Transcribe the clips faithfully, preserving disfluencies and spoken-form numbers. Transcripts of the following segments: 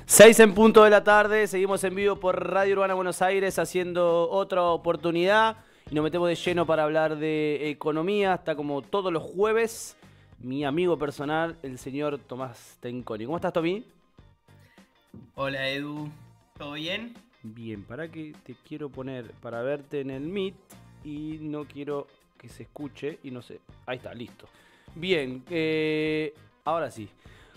Seis en punto de la tarde, seguimos en vivo por Radio Urbana Buenos Aires haciendo otra oportunidad y nos metemos de lleno para hablar de economía, hasta como todos los jueves, mi amigo personal, el señor Tomás Tenconi. ¿Cómo estás, Tomí? Hola, Edu, ¿todo bien? Bien, para que te quiero poner para verte en el Meet y no quiero que se escuche y no sé, ahí está, listo. Bien, eh, ahora sí.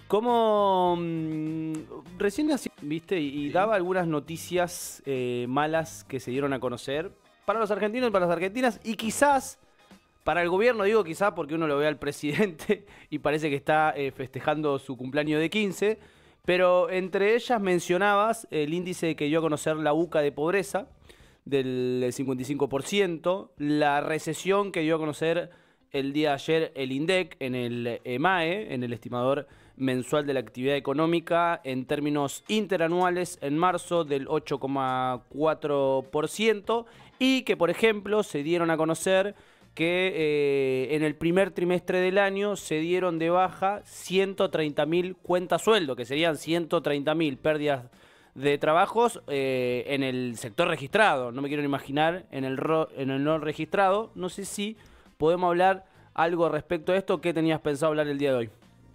Como mmm, recién nací, viste, y, y daba algunas noticias eh, malas que se dieron a conocer para los argentinos y para las argentinas, y quizás para el gobierno, digo quizás porque uno lo ve al presidente y parece que está eh, festejando su cumpleaños de quince, pero entre ellas mencionabas el índice que dio a conocer la UCA de pobreza del cincuenta y cinco por ciento, la recesión que dio a conocer el día de ayer el INDEC en el EMAE, en el estimador mensual de la actividad económica, en términos interanuales en marzo del ocho coma cuatro por ciento, y que, por ejemplo, se dieron a conocer que eh, en el primer trimestre del año se dieron de baja ciento treinta mil cuentas sueldo, que serían ciento treinta mil pérdidas de trabajos eh, en el sector registrado. No me quiero imaginar en el, ro en el no registrado. No sé si podemos hablar algo respecto a esto. ¿Qué tenías pensado hablar el día de hoy?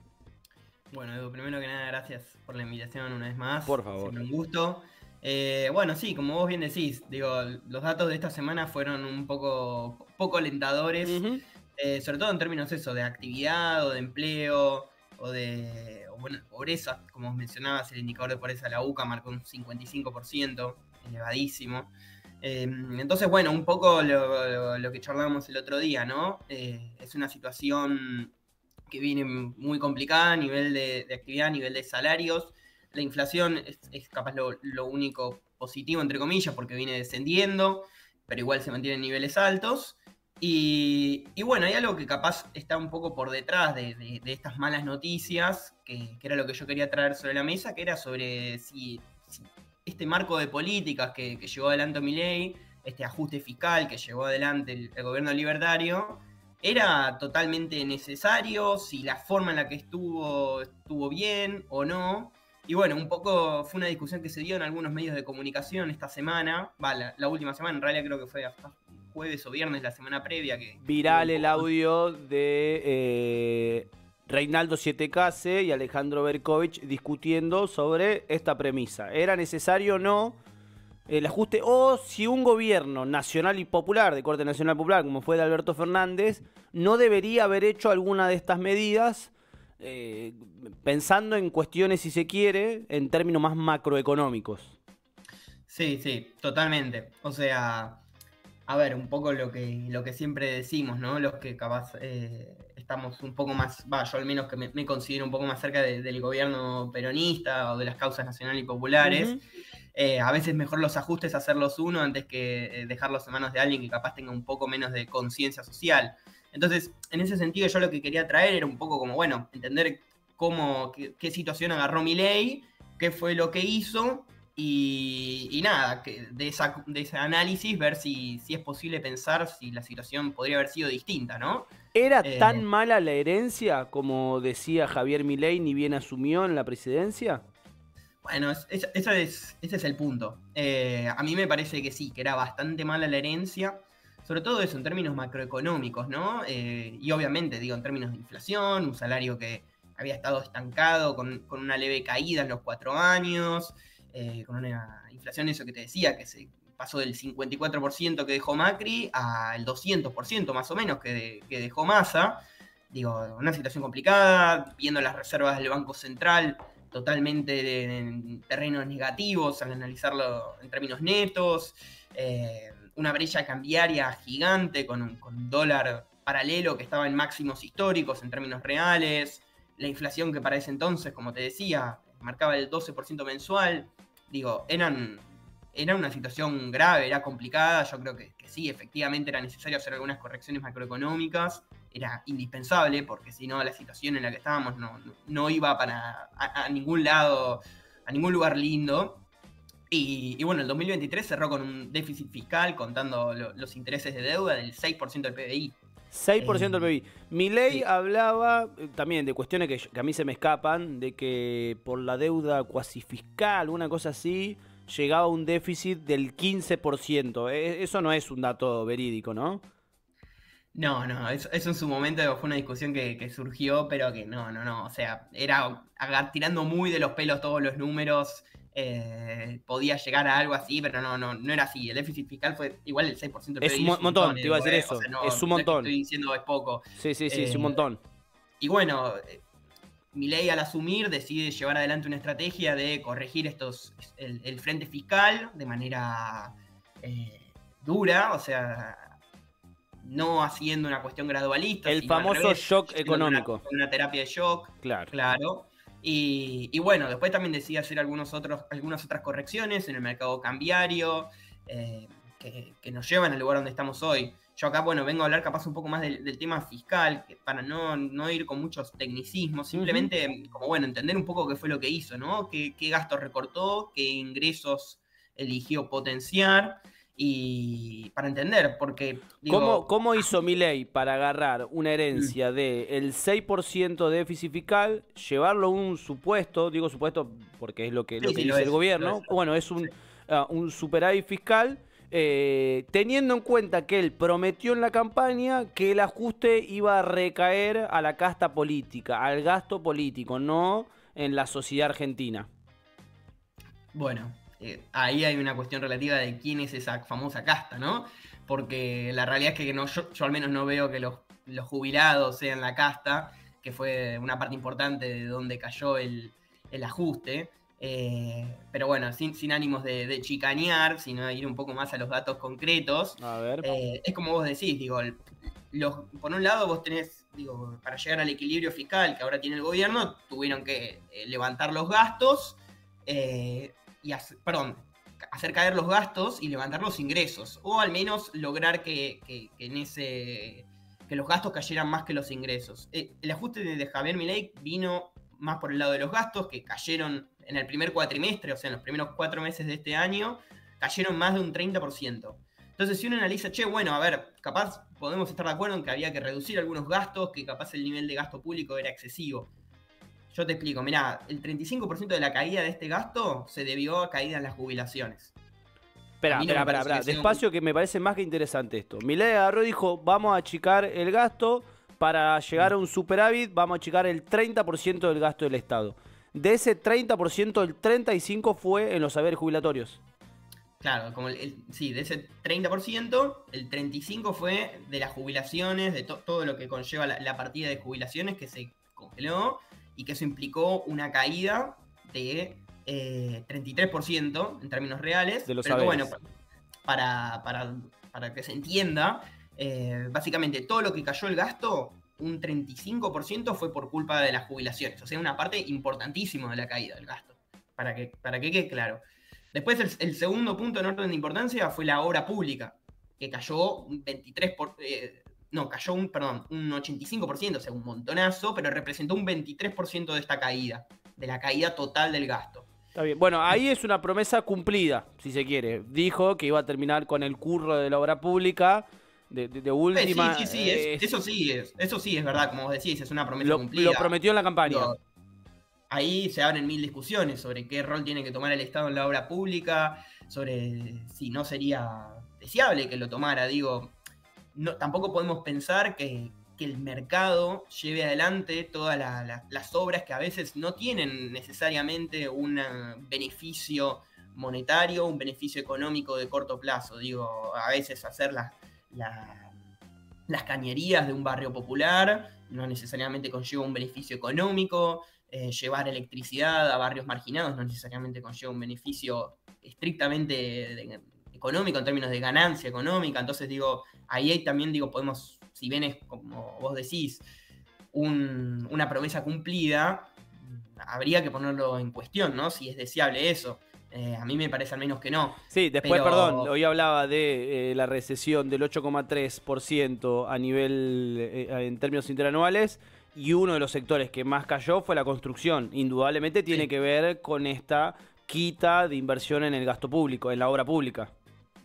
Bueno, Edu, primero que nada, gracias por la invitación una vez más. Por favor. Siempre un gusto. Eh, bueno, sí, como vos bien decís, digo, los datos de esta semana fueron un poco, poco alentadores, uh-huh. eh, sobre todo en términos eso, de actividad o de empleo o de o bueno, pobreza. Como mencionabas, el indicador de pobreza de la UCA marcó un cincuenta y cinco por ciento, elevadísimo. Eh, entonces, bueno, un poco lo, lo, lo que charlábamos el otro día, ¿no? Eh, es una situación que viene muy complicada a nivel de, de actividad, a nivel de salarios. La inflación es, es capaz lo, lo único positivo, entre comillas, porque viene descendiendo, pero igual se mantiene en niveles altos. Y, y bueno, hay algo que capaz está un poco por detrás de, de, de estas malas noticias, que, que era lo que yo quería traer sobre la mesa, que era sobre si, si este marco de políticas que, que llevó adelante Milei, este ajuste fiscal que llevó adelante el, el gobierno libertario, ¿era totalmente necesario? Si la forma en la que estuvo estuvo bien o no. Y bueno, un poco fue una discusión que se dio en algunos medios de comunicación esta semana. Va, la, la última semana, en realidad creo que fue hasta jueves o viernes, la semana previa. Que Viral el audio de eh, Reinaldo Sietecase y Alejandro Berkovich discutiendo sobre esta premisa. ¿Era necesario o no el ajuste? O si un gobierno nacional y popular, de corte nacional popular, como fue de Alberto Fernández, no debería haber hecho alguna de estas medidas, eh, pensando en cuestiones, si se quiere, en términos más macroeconómicos. Sí, sí, totalmente. O sea, a ver, un poco lo que, lo que siempre decimos, ¿no? Los que capaz eh, estamos un poco más, va, yo al menos que me, me considero un poco más cerca de, del gobierno peronista o de las causas nacionales y populares. Uh-huh. Eh, a veces mejor los ajustes hacerlos uno antes que eh, dejarlos en manos de alguien que capaz tenga un poco menos de conciencia social. Entonces, en ese sentido, yo lo que quería traer era un poco como, bueno, entender cómo, qué, qué situación agarró Milei, qué fue lo que hizo, y, y nada, que de, esa, de ese análisis ver si, si es posible pensar si la situación podría haber sido distinta, ¿no? ¿Era eh, tan mala la herencia como decía Javier Milei ni bien asumió en la presidencia? Bueno, es, es, eso es, ese es el punto. Eh, a mí me parece que sí, que era bastante mala la herencia, sobre todo eso en términos macroeconómicos, ¿no? Eh, y obviamente, digo, en términos de inflación, un salario que había estado estancado con, con una leve caída en los cuatro años, eh, con una inflación, eso que te decía, que se pasó del cincuenta y cuatro por ciento que dejó Macri al doscientos por ciento más o menos que, de, que dejó Massa. Digo, una situación complicada, viendo las reservas del Banco Central totalmente en terrenos negativos al analizarlo en términos netos, eh, una brecha cambiaria gigante con un, con un dólar paralelo que estaba en máximos históricos en términos reales, la inflación que para ese entonces, como te decía, marcaba el doce por ciento mensual. Digo, eran, era una situación grave, era complicada. Yo creo que, que sí, efectivamente era necesario hacer algunas correcciones macroeconómicas, era indispensable, porque si no la situación en la que estábamos no, no, no iba para a, a ningún lado, a ningún lugar lindo. Y, y bueno, el dos mil veintitrés cerró con un déficit fiscal, contando lo, los intereses de deuda, del seis por ciento del P B I. seis por ciento Eh, del P B I. Milei sí. hablaba eh, también de cuestiones que, yo- que a mí se me escapan, de que por la deuda cuasi fiscal, una cosa así, llegaba a un déficit del quince por ciento. Eh, Eso no es un dato verídico, ¿no? No, no, eso, eso en su momento fue una discusión que, que surgió, pero que no, no, no. O sea, era aga- tirando muy de los pelos todos los números. Eh, podía llegar a algo así, pero no, no, no era así. El déficit fiscal fue igual el seis por ciento del Es un P B I, mo- es un montón, montón, te iba a Edu, decir eh. O eso. sea, no, Es un no es que montón. estoy diciendo es poco. Sí, sí, sí, es un Eh, montón. y bueno, eh, Milei al asumir decide llevar adelante una estrategia de corregir estos el, el frente fiscal de manera eh, dura, o sea, no haciendo una cuestión gradualista, El sino al famoso revés, shock yendo con una, económico. con una terapia de shock, Claro. claro. Y, y bueno, después también decide hacer algunos otros, algunas otras correcciones en el mercado cambiario eh, que, que nos llevan al lugar donde estamos hoy. Yo acá, bueno, vengo a hablar capaz un poco más del, del tema fiscal, que para no, no ir con muchos tecnicismos, simplemente como, bueno, entender un poco qué fue lo que hizo, ¿no? Qué, qué gastos recortó, qué ingresos eligió potenciar, y para entender, porque, ¿Cómo, digo, cómo hizo Milei para agarrar una mm, herencia del seis por ciento de déficit fiscal, llevarlo a un supuesto, digo supuesto porque es lo que, lo sí, que sí, lo dice el es, lo es, gobierno, bueno, es sí. un, ah, un superávit fiscal, eh, teniendo en cuenta que él prometió en la campaña que el ajuste iba a recaer a la casta política, al gasto político, no en la sociedad argentina? Bueno, eh, ahí hay una cuestión relativa de quién es esa famosa casta, ¿no? Porque la realidad es que no, yo, yo al menos no veo que los, los jubilados sean la casta, que fue una parte importante de donde cayó el, el ajuste. Eh, pero bueno, sin, sin ánimos de, de chicanear, sino ir un poco más a los datos concretos. A ver. Eh, es como vos decís, digo, los, por un lado vos tenés, digo, para llegar al equilibrio fiscal que ahora tiene el gobierno, tuvieron que eh, levantar los gastos, eh, y hacer, perdón, hacer caer los gastos y levantar los ingresos, o al menos lograr que, que, que en ese que los gastos cayeran más que los ingresos. Eh, el ajuste de, de Javier Milei vino más por el lado de los gastos, que cayeron en el primer cuatrimestre, o sea, en los primeros cuatro meses de este año, cayeron más de un treinta por ciento. Entonces, si uno analiza, che, bueno, a ver, capaz podemos estar de acuerdo en que había que reducir algunos gastos, que capaz el nivel de gasto público era excesivo. Yo te explico, mirá, el treinta y cinco por ciento de la caída de este gasto se debió a caída en las jubilaciones. Espera, A mí no espera, me espera, parece espera. que sea un- Despacio, que me parece más que interesante esto. Milei agarró y dijo, vamos a achicar el gasto, para llegar a un superávit vamos a achicar el treinta por ciento del gasto del Estado. De ese treinta por ciento, el treinta y cinco por ciento fue en los saberes jubilatorios. Claro, como el, el- sí, de ese treinta por ciento, el treinta y cinco por ciento fue de las jubilaciones, de to- todo lo que conlleva la, la partida de jubilaciones que se congeló, y que eso implicó una caída de eh, treinta y tres por ciento en términos reales. De los pero que, saberes. bueno, para, para, para que se entienda, eh, básicamente todo lo que cayó el gasto, un treinta y cinco por ciento fue por culpa de las jubilaciones. O sea, una parte importantísima de la caída del gasto. Para que, para que quede claro. Después, el, el segundo punto en orden de importancia fue la obra pública, que cayó un veintitrés por ciento. Eh, no, cayó un, perdón, un ochenta y cinco por ciento, o sea, un montonazo, pero representó un veintitrés por ciento de esta caída, de la caída total del gasto. Está bien. Bueno, ahí es una promesa cumplida, si se quiere. Dijo que iba a terminar con el curro de la obra pública, de, de, de última. Sí, sí, sí, es, eh, eso sí es, eso sí es verdad, como vos decís, es una promesa lo, cumplida. lo prometió en la campaña. Digo, ahí se abren mil discusiones sobre qué rol tiene que tomar el Estado en la obra pública, sobre si no sería deseable que lo tomara. Digo, no, tampoco podemos pensar que, que el mercado lleve adelante todas la, la, las obras que a veces no tienen necesariamente un beneficio monetario, un beneficio económico de corto plazo. Digo, a veces hacer las, la, las cañerías de un barrio popular no necesariamente conlleva un beneficio económico. Eh, llevar electricidad a barrios marginados no necesariamente conlleva un beneficio estrictamente de, de, económico, en términos de ganancia económica. Entonces, digo, ahí también, digo, podemos, si bien es como vos decís, un, una promesa cumplida, habría que ponerlo en cuestión, ¿no? Si es deseable eso. Eh, a mí me parece al menos que no. Sí, después, Pero... perdón, hoy hablaba de eh, la recesión del ocho coma tres por ciento a nivel, eh, en términos interanuales, y uno de los sectores que más cayó fue la construcción. Indudablemente tiene Sí. que ver con esta quita de inversión en el gasto público, en la obra pública.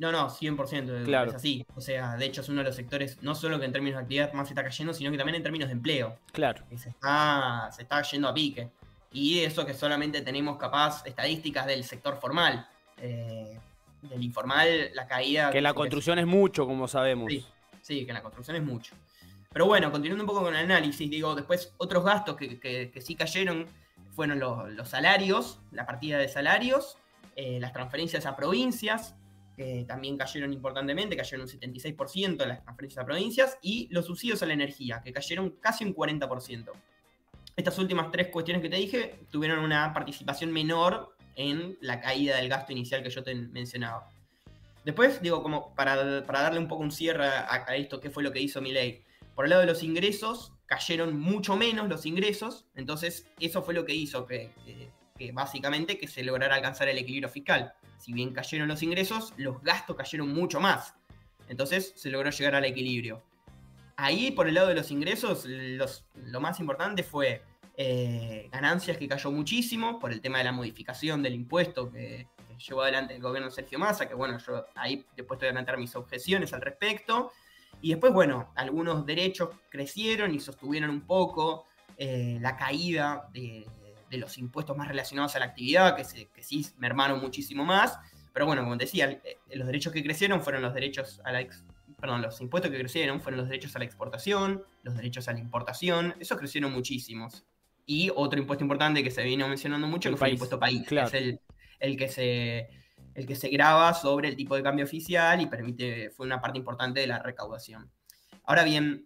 No, no, cien por ciento Claro. es así. O sea, de hecho es uno de los sectores, no solo que en términos de actividad más se está cayendo, sino que también en términos de empleo. Claro. Que se está, se está yendo a pique. Y eso que solamente tenemos capaz estadísticas del sector formal. Eh, del informal, la caída... Que la construcción es mucho, como sabemos. Sí, sí, que la construcción es mucho. Pero bueno, continuando un poco con el análisis, digo, después otros gastos que, que, que sí cayeron fueron los, los salarios, la partida de salarios, eh, las transferencias a provincias, que también cayeron importantemente, cayeron un setenta y seis por ciento las transferencias a provincias, y los subsidios a la energía, que cayeron casi un cuarenta por ciento. Estas últimas tres cuestiones que te dije tuvieron una participación menor en la caída del gasto inicial que yo te mencionaba. Después, digo, como para, para darle un poco un cierre a, a esto, ¿qué fue lo que hizo Milei? Por el lado de los ingresos, cayeron mucho menos los ingresos, entonces eso fue lo que hizo que, que, que básicamente que se lograra alcanzar el equilibrio fiscal. Si bien cayeron los ingresos, los gastos cayeron mucho más. Entonces se logró llegar al equilibrio. Ahí, por el lado de los ingresos, los, lo más importante fue eh, ganancias, que cayó muchísimo por el tema de la modificación del impuesto que, que llevó adelante el gobierno de Sergio Massa, que bueno, yo ahí después te voy a plantear mis objeciones al respecto. Y después, bueno, algunos derechos crecieron y sostuvieron un poco eh, la caída de, de los impuestos más relacionados a la actividad, que, se, que sí mermaron muchísimo más. Pero bueno, como te decía, los derechos que crecieron fueron los derechos a la ex, perdón, los impuestos que crecieron fueron los derechos a la exportación, los derechos a la importación, esos crecieron muchísimos. Y otro impuesto importante que se vino mencionando mucho, el que fue país. el impuesto país, Claro. que es el, el que se... el que se graba sobre el tipo de cambio oficial y permite, fue una parte importante de la recaudación. Ahora bien,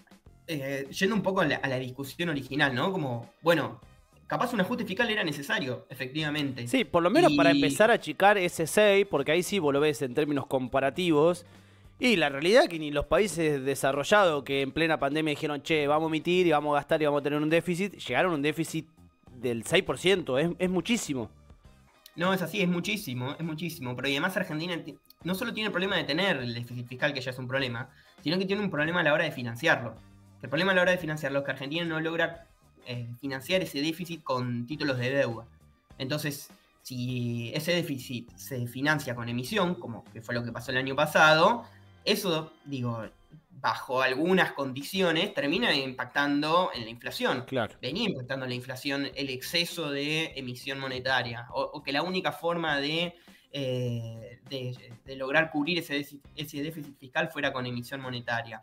eh, yendo un poco a la, a la discusión original, ¿no? Como, bueno, capaz un ajuste fiscal era necesario, efectivamente. Sí, por lo menos y... para empezar a achicar ese seis, porque ahí sí vos lo ves en términos comparativos. Y la realidad es que ni los países desarrollados que en plena pandemia dijeron, che, vamos a emitir y vamos a gastar y vamos a tener un déficit, llegaron a un déficit del seis por ciento, es, es muchísimo. No, es así, es muchísimo, es muchísimo. Pero además Argentina no solo tiene el problema de tener el déficit fiscal, que ya es un problema, sino que tiene un problema a la hora de financiarlo. El problema a la hora de financiarlo es que Argentina no logra eh, financiar ese déficit con títulos de deuda. Entonces, si ese déficit se financia con emisión, como que fue lo que pasó el año pasado, eso, digo, bajo algunas condiciones, termina impactando en la inflación. Claro. Venía impactando en la inflación el exceso de emisión monetaria, o, o que la única forma de, eh, de, de lograr cubrir ese déficit, ese déficit fiscal fuera con emisión monetaria.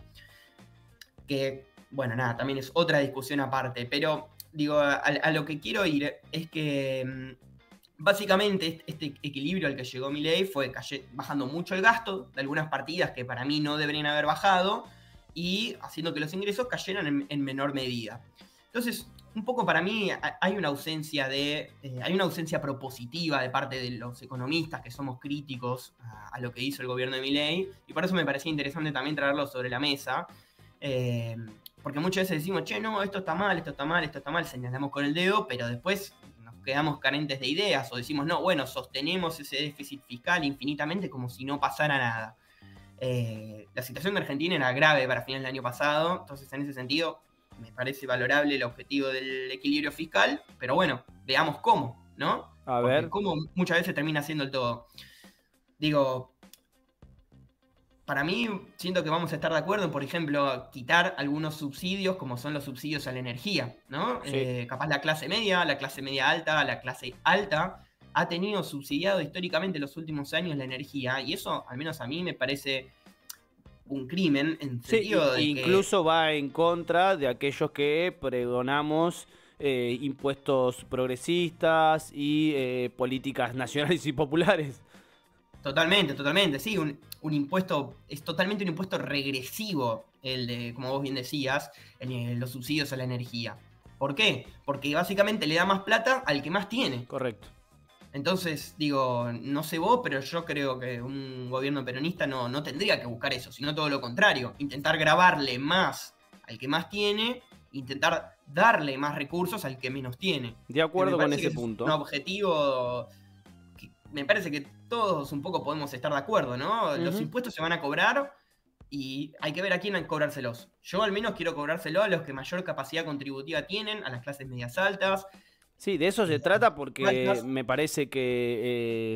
Que, bueno, nada, también es otra discusión aparte, pero, digo, a, a lo que quiero ir es que... Básicamente este equilibrio al que llegó Milei fue calle, bajando mucho el gasto de algunas partidas que para mí no deberían haber bajado y haciendo que los ingresos cayeran en, en menor medida. Entonces, un poco para mí hay una ausencia de eh, hay una ausencia propositiva de parte de los economistas que somos críticos a, a lo que hizo el gobierno de Milei, y por eso me parecía interesante también traerlo sobre la mesa. Eh, porque muchas veces decimos, che, no, esto está mal, esto está mal, esto está mal, señalamos con el dedo, pero después quedamos carentes de ideas o decimos, no, bueno, sostenemos ese déficit fiscal infinitamente como si no pasara nada. Eh, la situación de Argentina era grave para finales del año pasado, entonces en ese sentido me parece valorable el objetivo del equilibrio fiscal, pero bueno, veamos cómo, ¿no? A Porque ver. cómo muchas veces termina siendo el todo. Digo, para mí siento que vamos a estar de acuerdo en, por ejemplo, quitar algunos subsidios como son los subsidios a la energía, ¿no? Sí. Eh, capaz la clase media, la clase media alta, la clase alta ha tenido subsidiado históricamente en los últimos años la energía, y eso al menos a mí me parece un crimen en Sí, sentido de incluso que... va en contra de aquellos que pregonamos eh, impuestos progresistas y eh, políticas nacionales y populares. Totalmente, totalmente, sí, un, un impuesto, es totalmente un impuesto regresivo el de, como vos bien decías, el, los subsidios a la energía. ¿Por qué? Porque básicamente le da más plata al que más tiene. Correcto. Entonces, digo, no sé vos, pero yo creo que un gobierno peronista no, no tendría que buscar eso, sino todo lo contrario, intentar grabarle más al que más tiene, intentar darle más recursos al que menos tiene. De acuerdo con ese es punto. Un objetivo... Me parece que todos un poco podemos estar de acuerdo, ¿no? Uh-huh. Los impuestos se van a cobrar y hay que ver a quién hay que cobrárselos. Yo al menos quiero cobrárselo a los que mayor capacidad contributiva tienen, a las clases medias altas. Sí, de eso se trata porque me parece que eh,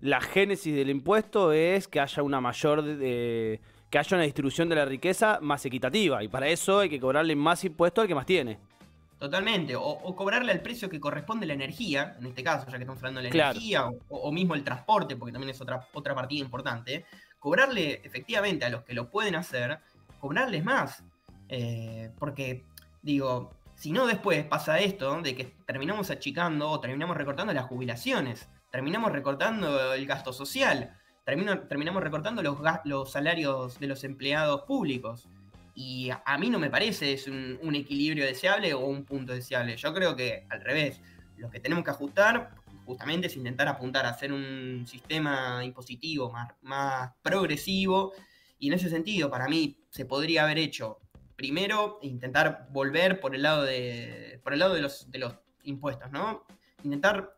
la génesis del impuesto es que haya una mayor... Eh, que haya una distribución de la riqueza más equitativa. Y para eso hay que cobrarle más impuesto al que más tiene. Totalmente. O, o cobrarle al precio que corresponde la energía, en este caso, ya que estamos hablando de la Claro. energía, o, o mismo el transporte, porque también es otra, otra partida importante. Cobrarle efectivamente a los que lo pueden hacer, cobrarles más. Eh, porque, digo, si no después pasa esto de que terminamos achicando o terminamos recortando las jubilaciones, terminamos recortando el gasto social, termino, terminamos recortando los, los salarios de los empleados públicos. Y a, a mí no me parece es un, un equilibrio deseable o un punto deseable. Yo creo que al revés, lo que tenemos que ajustar justamente es intentar apuntar a hacer un sistema impositivo más, más progresivo. Y en ese sentido, para mí, se podría haber hecho primero intentar volver por el lado de, por el lado de los, de los impuestos, ¿no? Intentar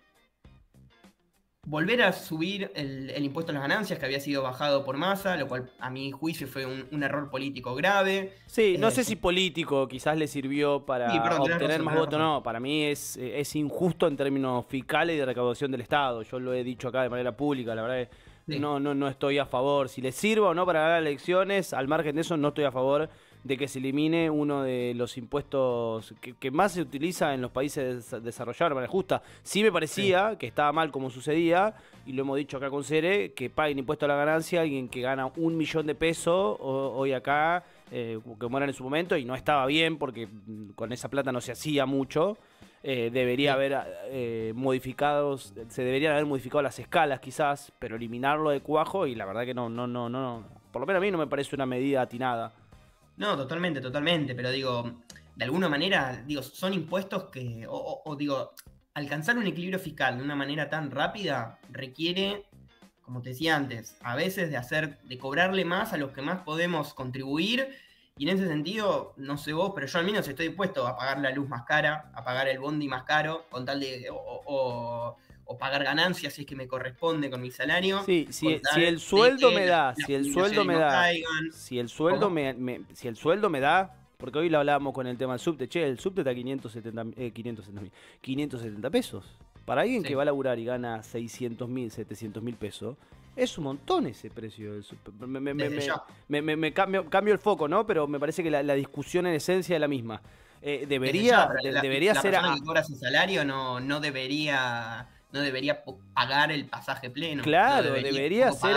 volver a subir el, el impuesto a las ganancias que había sido bajado por Massa, lo cual a mi juicio fue un, un error político grave. Sí, no eh, sé si político quizás le sirvió para sí, perdón, obtener razón, más votos, no. Para mí es, es injusto en términos fiscales y de recaudación del Estado. Yo lo he dicho acá de manera pública, la verdad es que sí. no, no, no estoy a favor. Si le sirva o no para ganar elecciones, al margen de eso no estoy a favor de que se elimine uno de los impuestos que, que más se utiliza en los países desarrollados de manera justa. Sí me parecía sí. que estaba mal como sucedía, y lo hemos dicho acá con Cere, que paguen impuesto a la ganancia alguien que gana un millón de pesos o, hoy acá, eh, que mueran en su momento, y no estaba bien porque con esa plata no se hacía mucho. Eh, debería sí. haber eh, modificados, se deberían haber modificado las escalas quizás, pero eliminarlo de cuajo, y la verdad que no, no, no, no, por lo menos a mí no me parece una medida atinada. No, totalmente, totalmente, pero digo, de alguna manera, digo, son impuestos que, o, o, o digo, alcanzar un equilibrio fiscal de una manera tan rápida requiere, como te decía antes, a veces de hacer, de cobrarle más a los que más podemos contribuir, y en ese sentido, no sé vos, pero yo al menos estoy dispuesto a pagar la luz más cara, a pagar el bondi más caro, con tal de, o, o, o pagar ganancias si es que me corresponde con mi salario. Sí, si, si el sueldo me da, si el sueldo me da, si el sueldo me, me, si el sueldo me da, porque hoy lo hablábamos con el tema del subte, che, el subte está a quinientos setenta, eh, quinientos setenta, quinientos setenta pesos. Para alguien sí. que va a laburar y gana seiscientos mil, setecientos mil pesos, es un montón ese precio del subte. Me, me, me, me, me, me cambio, cambio el foco, ¿no? Pero me parece que la, la discusión en esencia es la misma. Eh, debería, ya, la, debería la ser... persona a... que cobra su salario no, no debería... no debería pagar el pasaje pleno. Claro, no debería, debería ser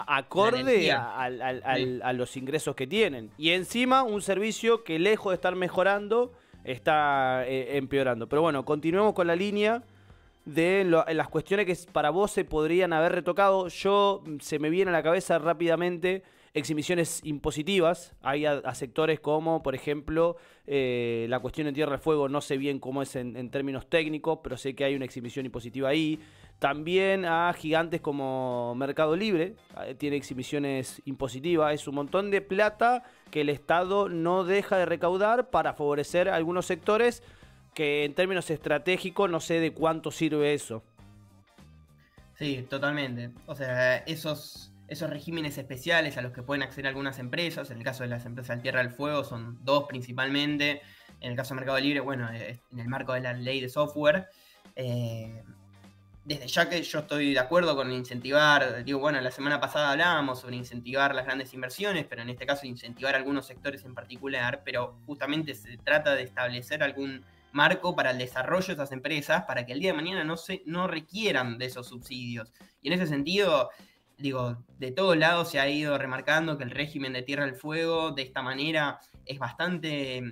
acorde a, a, a, sí. a los ingresos que tienen. Y encima un servicio que lejos de estar mejorando, está eh, empeorando. Pero bueno, continuemos con la línea de lo, las cuestiones que para vos se podrían haber retocado. Yo, se me viene a la cabeza rápidamente exhibiciones impositivas. Hay a, a sectores como, por ejemplo, eh, la cuestión en Tierra del Fuego, no sé bien cómo es en, en términos técnicos, pero sé que hay una exhibición impositiva ahí. También a gigantes como Mercado Libre, eh, tiene exhibiciones impositivas. Es un montón de plata que el Estado no deja de recaudar para favorecer a algunos sectores que en términos estratégicos no sé de cuánto sirve eso. Sí, totalmente. O sea, esos... esos regímenes especiales a los que pueden acceder algunas empresas, en el caso de las empresas de Tierra del Fuego son dos principalmente, en el caso de Mercado Libre, bueno, en el marco de la ley de software, eh, desde ya que yo estoy de acuerdo con incentivar, digo, bueno, la semana pasada hablábamos sobre incentivar las grandes inversiones, pero en este caso incentivar algunos sectores en particular, pero justamente se trata de establecer algún marco para el desarrollo de esas empresas, para que el día de mañana no, se, no requieran de esos subsidios. Y en ese sentido... digo, de todos lados se ha ido remarcando que el régimen de Tierra del Fuego de esta manera es bastante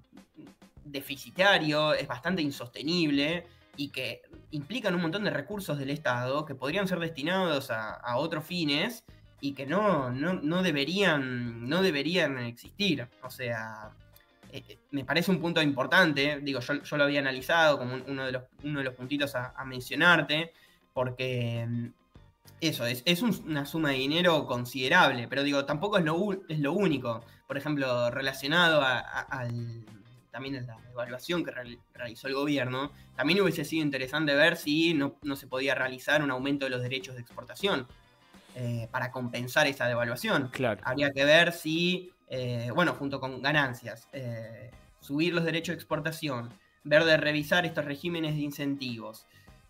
deficitario, es bastante insostenible y que implican un montón de recursos del Estado que podrían ser destinados a, a otros fines y que no, no, no, deberían, no deberían existir. O sea, eh, me parece un punto importante, digo, yo, yo lo había analizado como uno de los, uno de los puntitos a, a mencionarte, porque... eso, es, es un, una suma de dinero considerable, pero digo, tampoco es lo, es lo único. Por ejemplo, relacionado a, a, al, también a la evaluación que real, realizó el gobierno, también hubiese sido interesante ver si no, no se podía realizar un aumento de los derechos de exportación eh, para compensar esa devaluación. Claro. Habría que ver si, eh, bueno, junto con ganancias, eh, subir los derechos de exportación, ver de revisar estos regímenes de incentivos,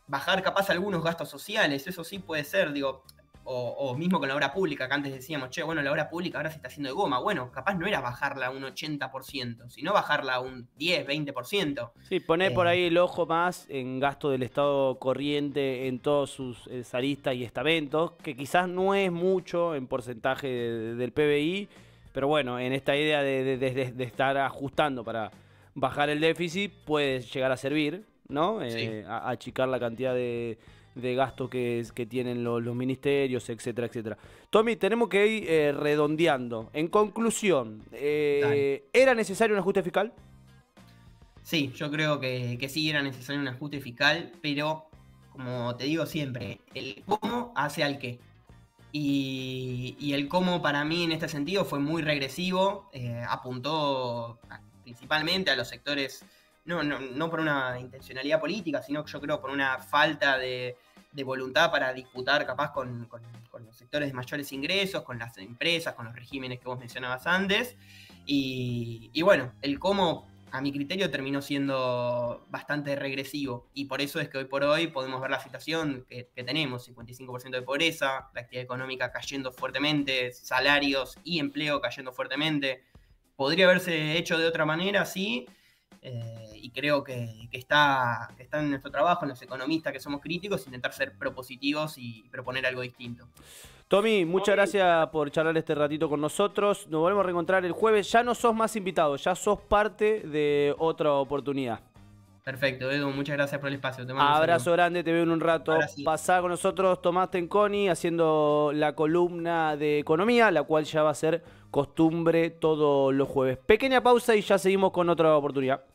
bajar capaz algunos gastos sociales, eso sí puede ser, digo, o, o mismo con la obra pública, que antes decíamos, che, bueno, la obra pública ahora se está haciendo de goma. Bueno, capaz no era bajarla a un ochenta por ciento, sino bajarla a un diez, veinte por ciento. Sí, poner Eh, por ahí el ojo más en gasto del Estado corriente en todos sus eh, aristas y estamentos, que quizás no es mucho en porcentaje de- del P B I, pero bueno, en esta idea de, de- de- de- de estar ajustando para bajar el déficit puede llegar a servir, ¿no? Sí. Eh, a, a achicar la cantidad de, de gasto que, que tienen los, los ministerios, etcétera, etcétera. Tommy, tenemos que ir eh, redondeando. En conclusión, eh, ¿era necesario un ajuste fiscal? Sí, yo creo que, que sí era necesario un ajuste fiscal, pero como te digo siempre, el cómo hace al qué. Y, y el cómo para mí en este sentido fue muy regresivo, eh, apuntó a- principalmente a los sectores, no, no, no por una intencionalidad política, sino que yo creo por una falta de, de voluntad para disputar capaz con, con- con los sectores de mayores ingresos, con las empresas, con los regímenes que vos mencionabas antes. Y, y bueno, el cómo a mi criterio terminó siendo bastante regresivo y por eso es que hoy por hoy podemos ver la situación que, que tenemos, cincuenta y cinco por ciento de pobreza, la actividad económica cayendo fuertemente, salarios y empleo cayendo fuertemente. Podría haberse hecho de otra manera, sí, eh, y creo que, que, está, que está en nuestro trabajo, en los economistas que somos críticos, intentar ser propositivos y proponer algo distinto. Tommy, muchas gracias por charlar este ratito con nosotros. Nos volvemos a reencontrar el jueves. Ya no sos más invitado, ya sos parte de otra oportunidad. Perfecto, Edu, muchas gracias por el espacio. Te mando un Abrazo saludo. grande, te veo en un rato. Sí. Pasá con nosotros Tomás Tenconi haciendo la columna de economía, la cual ya va a ser costumbre todos los jueves. Pequeña pausa y ya seguimos con otra oportunidad.